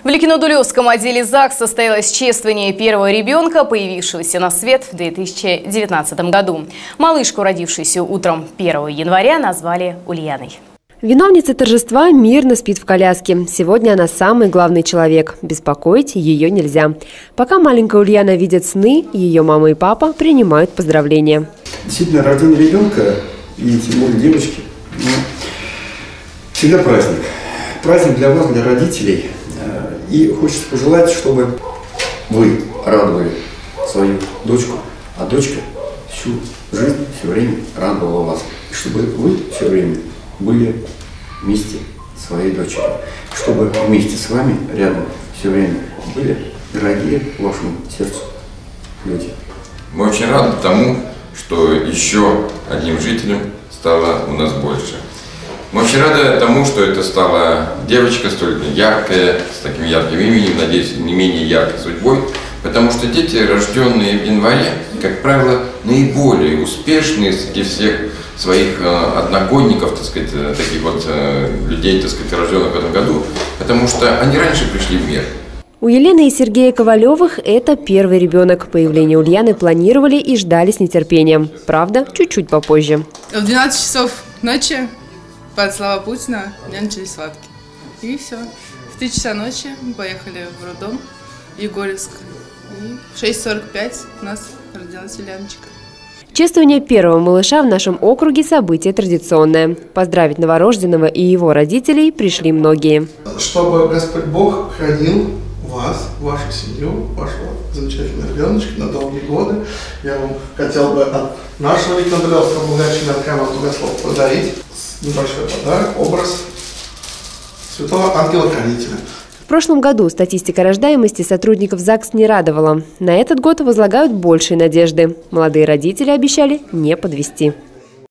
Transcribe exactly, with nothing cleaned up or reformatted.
В Ликино-Дулевском отделе ЗАГС состоялось чествование первого ребенка, появившегося на свет в две тысячи девятнадцатом году. Малышку, родившуюся утром первого января, назвали Ульяной. Виновница торжества мирно спит в коляске. Сегодня она самый главный человек. Беспокоить ее нельзя. Пока маленькая Ульяна видит сны, ее мама и папа принимают поздравления. Действительно, рождение ребенка, и тем более девочки, ну, всегда праздник. Праздник для вас, для родителей. И хочется пожелать, чтобы вы радовали свою дочку, а дочка всю жизнь, все время радовала вас. И чтобы вы все время были вместе с своей дочерью. Чтобы вместе с вами рядом все время были дорогие вашему сердцу люди. Мы очень рады тому, что еще одним жителем стало у нас больше. Мы очень рады тому, что это стала девочка столь яркая, с таким ярким именем, надеюсь, не менее яркой судьбой, потому что дети, рожденные в январе, как правило, наиболее успешные среди всех своих одногодников, так сказать, таких вот людей, так сказать, рожденных в этом году, потому что они раньше пришли в мир. У Елены и Сергея Ковалевых это первый ребенок. Появление Ульяны планировали и ждали с нетерпением. Правда, чуть-чуть попозже. В двенадцать часов ночи под слова Путина у меня начались схватки. И все. В три часа ночи мы поехали в роддом в Егорьевск. И в шесть сорок пять у нас родилась Ульяночка. Чествование первого малыша в нашем округе – событие традиционное. Поздравить новорожденного и его родителей пришли многие. Чтобы Господь Бог хранил вас, вашу семью, вашего замечательного ребеночка на долгие годы. Я вам хотел бы от нашего Ликино-Дулевского благочинного храма Богослов подарить небольшой подарок, образ святого ангела-хранителя. В прошлом году статистика рождаемости сотрудников ЗАГС не радовала. На этот год возлагают большие надежды. Молодые родители обещали не подвести.